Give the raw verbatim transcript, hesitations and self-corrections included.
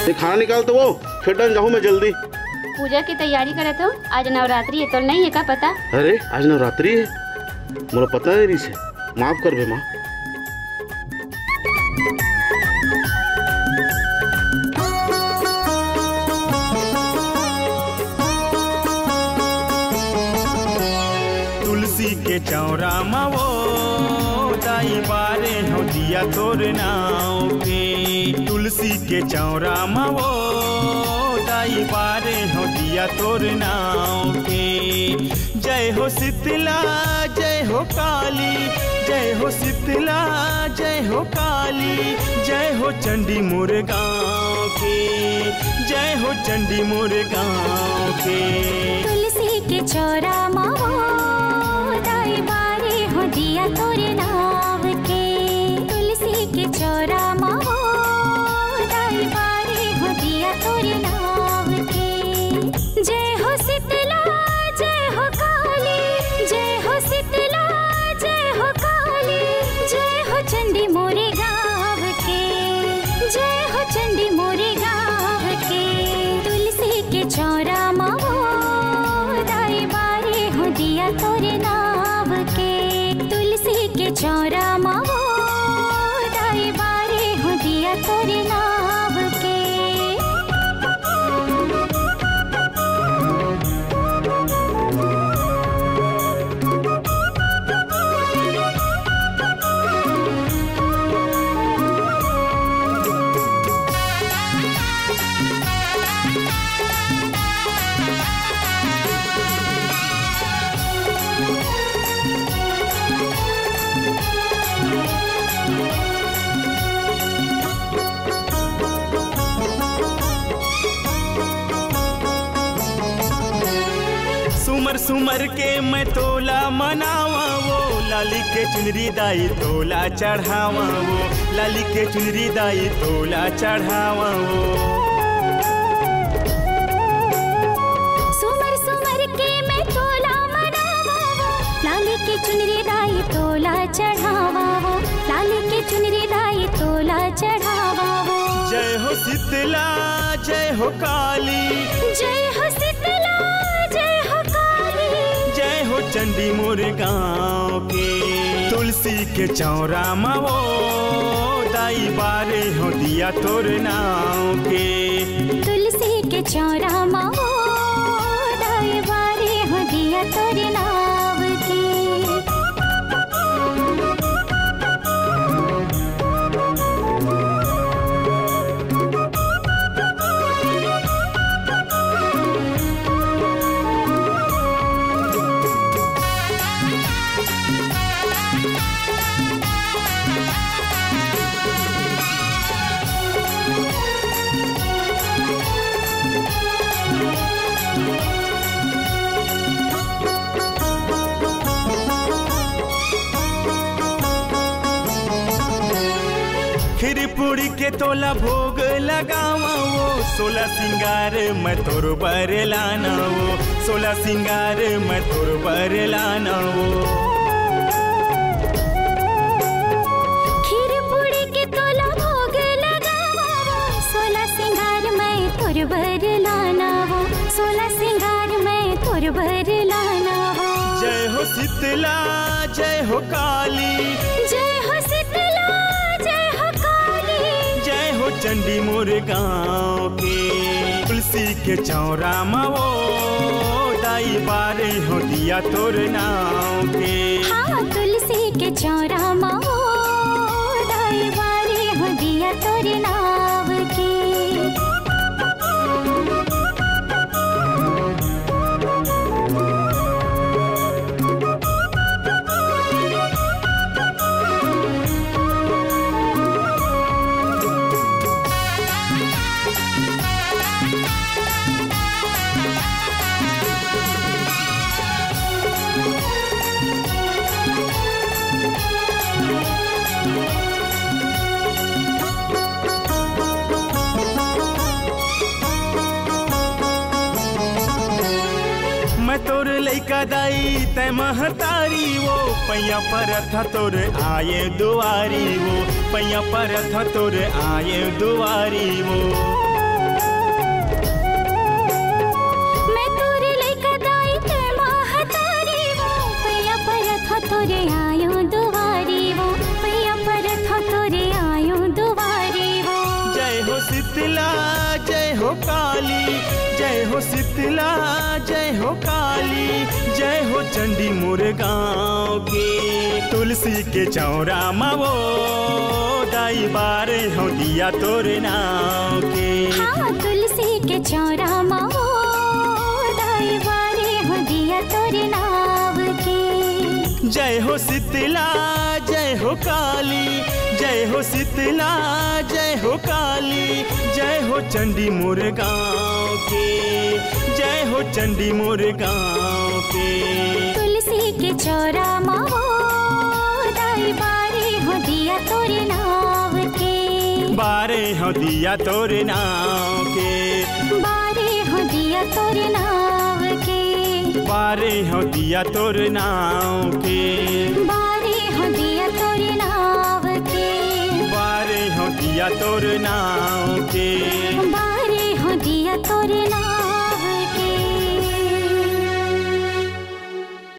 ये खाना निकाल तो वो खेतन जाऊँ मैं जल्दी। पूजा की तैयारी करे तो आज नवरात्रि है तो नहीं है का पता? अरे आज नवरात्रि है, मुझे पता है री से, माफ कर बे माँ। तुलसी के चौरा मावो दाई बारे हो दिया तोर नाव के। तुलसी के चौरा मावो दाई बारे हो दिया तोर नाव के। जय हो शीतला जय हो काली, जय हो शीतला जय हो काली, जय हो चंडी मोर गाँव के, जय हो चंडी मोर गाँव के। तुलसी के चौरा मावो दाई बारे हो दिया तोरे नाव के। तुलसी के चौरा मावो दाई बारे हो दिया तोरे नाव के। जय हो शीतला जय हो काली, जय हो शीतला जय हो काली, जय हो चंडी मोरे गाँव के, जय हो चंडी मोरे गाँव के। तुलसी के चौरा मावो दाई बारे हो दिया तोरे नाव के। तुलसी के चौरा मावो दाई बारे हो दिया तोरे नाव के। सुमर सुमर के मैं तोला मनावा वो, लाली के चुनरी दाई तोला चढ़ावा वो, लाली के चुनरी दाई तोला चढ़ावा वो। सुमर सुमर के मैं तोला मनावा वो, लाली के चुनरी दाई तोला चढ़ावा वो, लाली के चुनरी दाई तोला चढ़ावा वो। जय हो शीतला जय हो काली, जय हो शीतला जय हो काली, जय हो चंडी मोर गाँव के। तुलसी के चौरा मावो दाई बारे हो दिया तोर नाव के। तुलसी के चौरा मावो दाई बारे हो दिया तोरे नाव के। खीर पूरी के तोला भोग लगावा वो, सोलह सिंगार मैं तोर बर लाना वो, सोलह सिंगार मैं तोर बर लाना वो। खीर पूरी के तोला भोग लगावा वो, सोलह सिंगार मैं तोर बर लाना वो, सोलह सिंगार मैं तोर बर लाना वो। जय हो शीतला जय हो काली, जय हो शीतला जय हो काली, जय हो चंडी मोर गाँव के। तुलसी के चौरा मावो दाई बारे हो दिया तोर नाव के। हाँ तुलसी के चौरा मावो दाई बारे हो दिया तोरे नाव के। मैं तोर लइका दाई तय महतारी वो, पैया पर था तोर आए दुआरी वो, पैया पर था तोर आए दुआरी वो। हो शीतला जय हो काली जय हो चंडी मोर गाँव के। तुलसी के चौरा मावो दाई बारे हो दिया तोरे नाव के। हाँ तुलसी के चौरा मावो दाई बारे हो दिया तोरे नाव के। जय हो शीतला जय हो काली जय हो शीतला जय हो काली जय हो चंडी मोर गाँव के। जय हो चंडी मोर गाँव के। तुलसी के चौरा मावो दाई बारे हो दिया तोरे नाव के। बारे हो दिया तोरे नाव के। बारे हो दिया तोरे नाव के। बारे हो दिया तोरे नाव के। बारे हो दिया तोरे नाव के। बारे हो दिया तोरे नाव के। बारे हो दिया तोरे